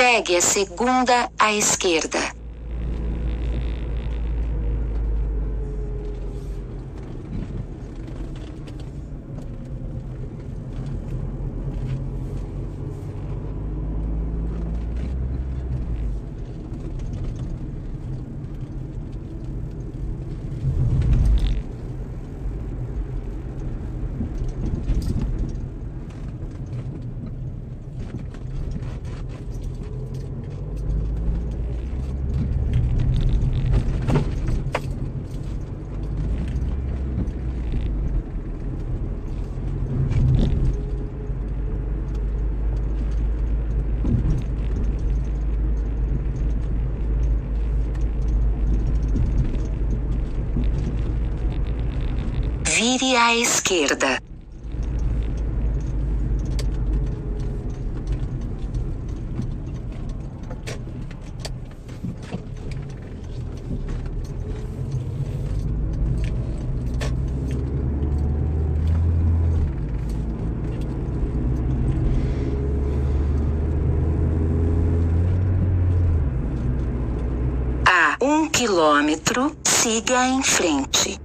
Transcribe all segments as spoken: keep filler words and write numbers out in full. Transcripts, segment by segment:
Pegue a segunda à esquerda. Vire à esquerda. A um quilômetro, siga em frente.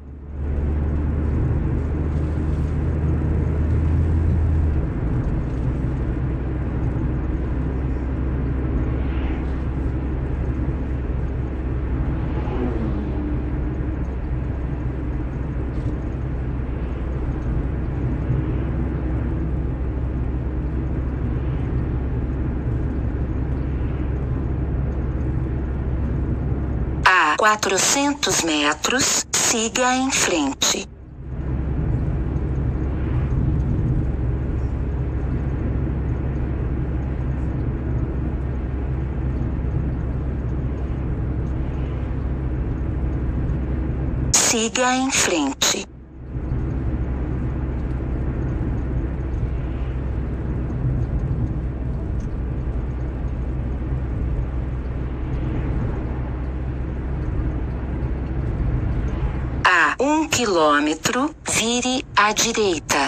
A quatrocentos metros, siga em frente. Siga em frente. A um quilômetro, vire à direita.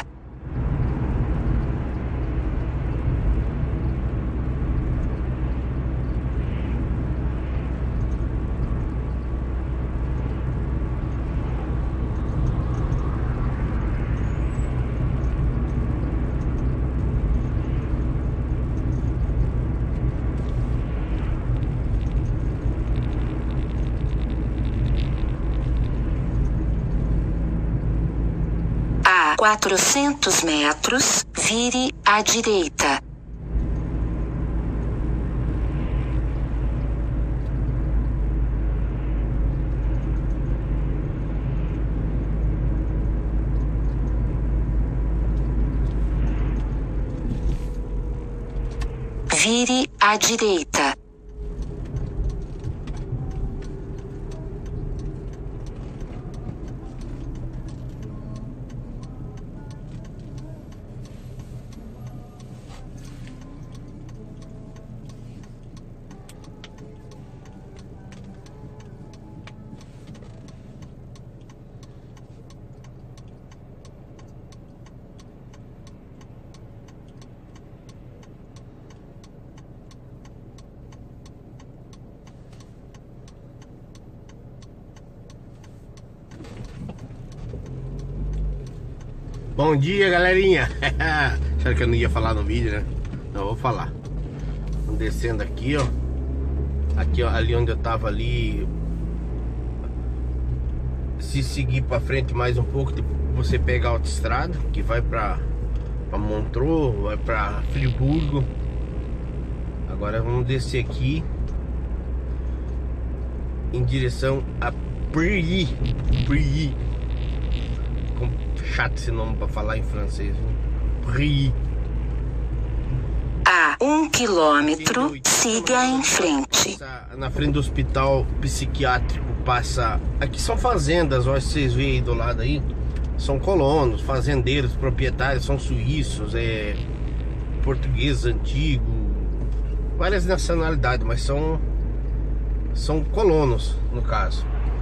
A quatrocentos metros, vire à direita. Vire à direita. Bom dia, galerinha. Acharam que eu não ia falar no vídeo, né? Não, vou falar. Vamos descendo aqui, ó. Aqui, ó, ali onde eu tava ali. Se seguir pra frente mais um pouco, você pega a autoestrada que vai pra, pra Montreux, vai pra Friburgo. Agora vamos descer aqui em direção a Prilly. Prilly. Chato esse nome pra falar em francês, viu? Prilly. A um quilômetro, siga em frente. Na frente do hospital psiquiátrico passa... Aqui são fazendas, olha, vocês veem aí do lado aí. São colonos, fazendeiros, proprietários, são suíços, é... portugueses antigos, várias nacionalidades, mas são... São colonos, no caso.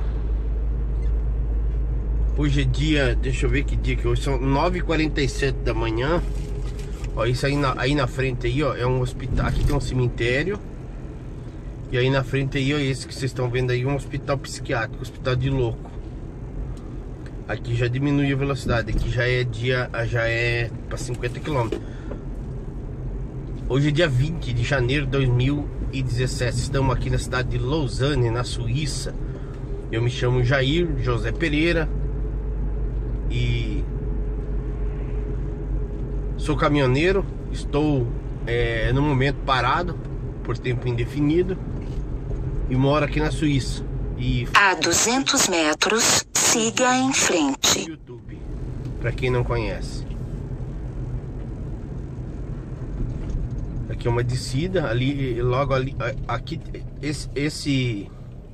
Hoje é dia, deixa eu ver que dia que hoje, são nove e quarenta e sete da manhã. Ó, isso aí na, aí na frente aí, ó, é um hospital. Aqui tem um cemitério. E aí na frente aí, ó, esse que vocês estão vendo aí, um hospital psiquiátrico, hospital de louco. Aqui já diminuiu a velocidade, aqui já é dia, já é para cinquenta quilômetros. Hoje é dia vinte de janeiro de dois mil e dezessete. Estamos aqui na cidade de Lausanne, na Suíça. Eu me chamo Jair José Pereira e sou caminhoneiro. Estou é, no momento parado por tempo indefinido e moro aqui na Suíça. E a duzentos metros, siga em frente. YouTube, para quem não conhece. Aqui é uma descida, ali, logo ali, aqui, esse, esse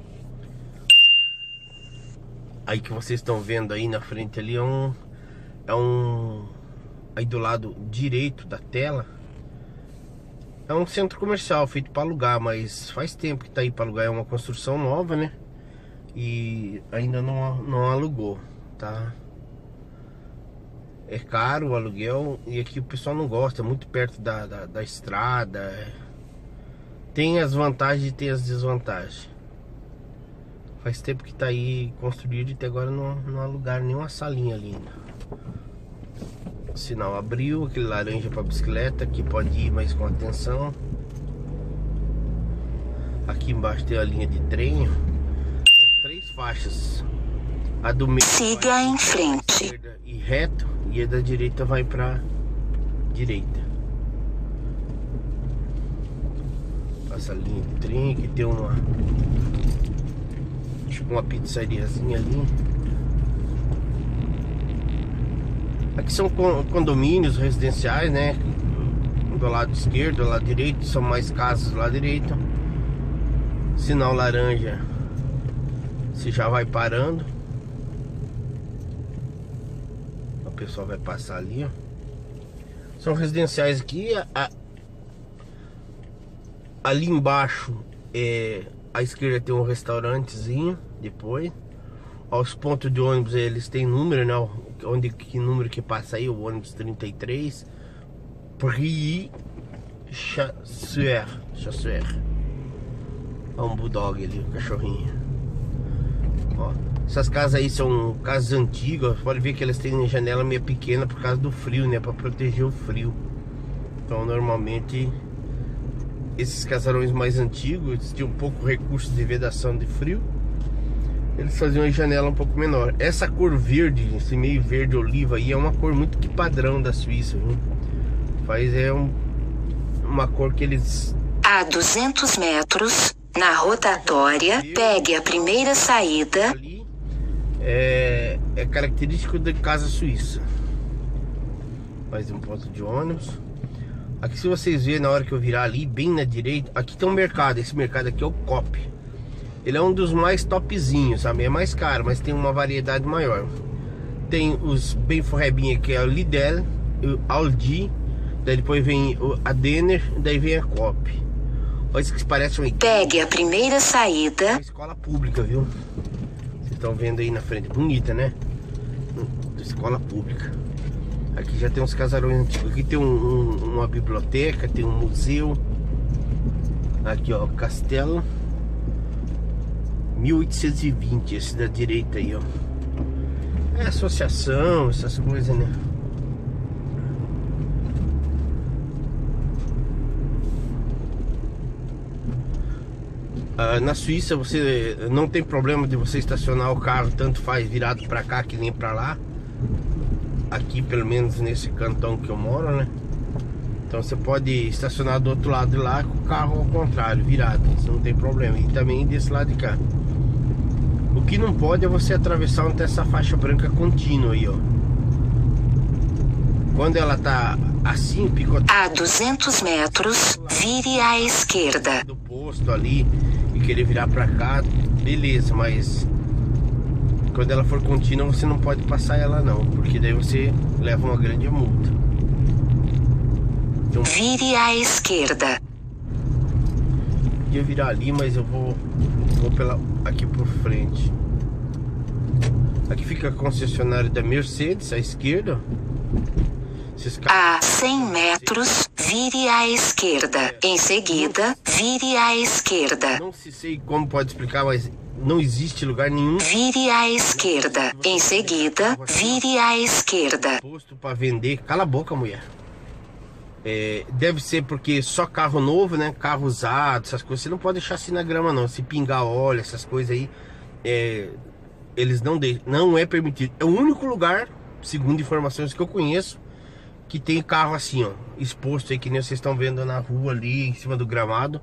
aí que vocês estão vendo aí na frente ali é um, é um, aí do lado direito da tela, é um centro comercial feito para alugar, mas faz tempo que tá aí para alugar, é uma construção nova, né? E ainda não, não alugou, tá? É caro o aluguel e aqui o pessoal não gosta, é muito perto da, da, da estrada. Tem as vantagens e tem as desvantagens. Faz tempo que tá aí construído e até agora não, não alugaram nenhuma salinha ali ainda. O sinal abriu, aquele laranja para bicicleta, que pode ir mais com atenção. Aqui embaixo tem a linha de trem. Três faixas. A do meio siga em frente e reto, e a da direita vai para direita. Passa a linha de trem, que tem uma tipo uma pizzariazinha ali. Aqui são condomínios residenciais, né? Do lado esquerdo, do lado direito são mais casas do lado direito. Sinal laranja, você já vai parando. O pessoal vai passar ali, ó. São residenciais aqui. A, ali embaixo é, à esquerda tem um restaurantezinho. Depois, aos pontos de ônibus eles têm número, né? Onde, que número que passa aí? O ônibus trinta e três Prix Chasseur. Chasseur. Olha um bulldog ali, um cachorrinho. Ó, essas casas aí são casas antigas. Pode ver que elas têm janela meio pequena por causa do frio, né? Para proteger o frio. Então normalmente esses casarões mais antigos tinham um pouco recurso de vedação de frio. Eles faziam a janela um pouco menor. Essa cor verde, esse meio verde oliva aí, é uma cor muito que padrão da Suíça, viu? Faz é um, uma cor que eles... A duzentos metros, na rotatória, pegue a primeira saída. É, é característico da casa suíça. Mais um ponto de ônibus. Aqui, se vocês verem, na hora que eu virar ali, bem na direita, aqui tem um mercado. Esse mercado aqui é o Coop. Ele é um dos mais topzinhos, sabe? É mais caro, mas tem uma variedade maior. Tem os bem forrebinha, que é o Lidl, o Aldi. Daí depois vem a Denner, daí vem a Coop. Olha isso que parece uma... Pegue a primeira saída. É uma escola pública, viu? Vocês estão vendo aí na frente, bonita, né? Escola pública. Aqui já tem uns casarões antigos. Aqui tem um, um, uma biblioteca, tem um museu. Aqui, ó, castelo mil oitocentos e vinte, esse da direita aí, ó. É associação, essas coisas, né? Ah, na Suíça você não tem problema de você estacionar o carro, tanto faz virado pra cá que nem pra lá. Aqui, pelo menos nesse cantão que eu moro, né? Então você pode estacionar do outro lado de lá com o carro ao contrário, virado. Isso não tem problema. E também desse lado de cá. O que não pode é você atravessar onde tem essa faixa branca contínua aí, ó. Quando ela tá assim, picotada, a duzentos metros, vire à esquerda. Do posto ali e querer virar pra cá, beleza, mas quando ela for contínua você não pode passar ela não, porque daí você leva uma grande multa. Então, vire à esquerda. ia virar ali, mas eu vou vou pela aqui por frente. Aqui fica a concessionária da Mercedes à esquerda. A cem metros, vire à esquerda. Em seguida, vire à esquerda. Não sei como pode explicar, mas não existe lugar nenhum. Vire à esquerda. Em seguida, vire à esquerda. Posto para vender. Cala a boca, mulher. É, deve ser porque só carro novo, né? Carro usado, essas coisas. Você não pode deixar assim na grama, não. Se pingar óleo, essas coisas aí, é, eles não deixam. Não é permitido. É o único lugar, segundo informações que eu conheço, que tem carro assim, ó, exposto aí, que nem vocês estão vendo na rua ali, em cima do gramado,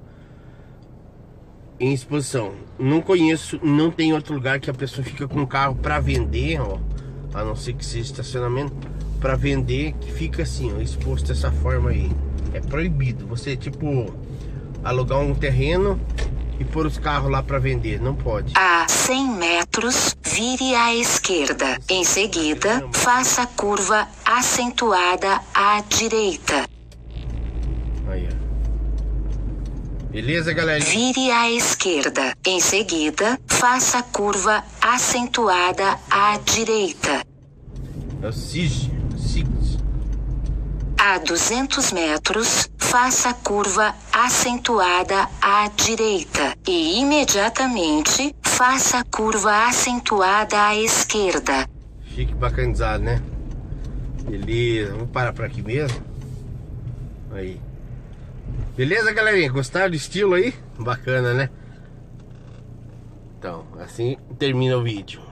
em exposição. Não conheço, não tem outro lugar que a pessoa fica com o carro para vender, ó, a não ser que seja estacionamento, para vender, que fica assim, ó, exposto dessa forma aí. É proibido você, tipo, alugar um terreno e pôr os carros lá para vender, não pode. A cem metros, vire à esquerda. Em seguida, faça a curva acentuada à direita. Aí, ó. Beleza, galera? Vire à esquerda. Em seguida, faça a curva acentuada à direita. É o S I G. S I G. A duzentos metros, faça a curva acentuada à direita e imediatamente faça a curva acentuada à esquerda. Chique bacanizado, né? Beleza, vamos parar por aqui mesmo. Aí. Beleza, galerinha? Gostaram do estilo aí? Bacana, né? Então, assim termina o vídeo.